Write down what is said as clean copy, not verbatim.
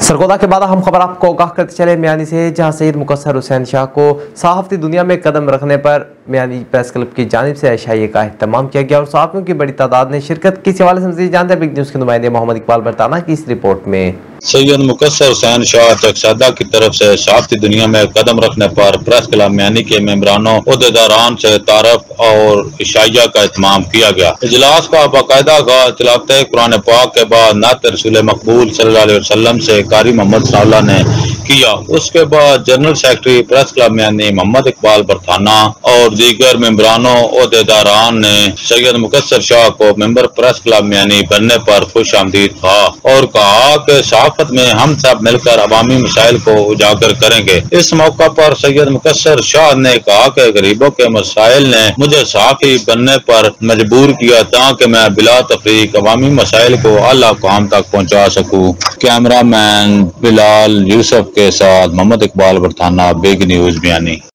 सरगोदा के बाद हम खबर आपको आगाह करते चले मियानी से, जहां सैयद मुकस्सर हुसैन शाह को सहाफती दुनिया में कदम रखने पर मियानी प्रेस क्लब की जानिब से एशाइये का एहतमाम किया गया और सहाफियों की बड़ी तादाद ने शिरकत की। इस हवाले से मज़ीद जानते हैं बिग न्यूज़ के नुमाइंदे मोहम्मद इकबाल बरताना की इस रिपोर्ट में। सैयद मुकस्सर हुसैन शाह चकसादा की तरफ से सहाफती दुनिया में कदम रखने पर प्रेस क्लब मियानी के मेंबरानों ओहदेदारान से तारफ और इशाइया का एहतमाम किया गया। इजलास का बाकायदा तिलावत कुरान पाक के बाद नात रसूल मकबूल सल्लल्लाहु अलैहि वसल्लम से कारी मोहम्मद सल्लल्लाहु ने किया। उसके बाद general secretary press club Miani Mohammad Iqbal Bartana और दीगर मेंबरानों ओहदेदारान ने सैयद मुकस्सर शाह को मेंबर प्रेस क्लब मियानी बनने पर खुश आमदीद कहा और कहा कि सहाफत में हम सब मिलकर अवामी मसाइल को उजागर करेंगे। इस मौका पर सैयद मुकस्सर शाह ने कहा कि गरीबों के मसाइल ने मुझे सहाफी बनने पर मजबूर किया ताकि मैं बिला तफरीक अवामी मसाइल को आला काम तक पहुँचा सकूँ। कैमरा मैन बिलाल यूसुफ के साथ मोहम्मद इकबाल बरताना, बिग न्यूज़ मियानी।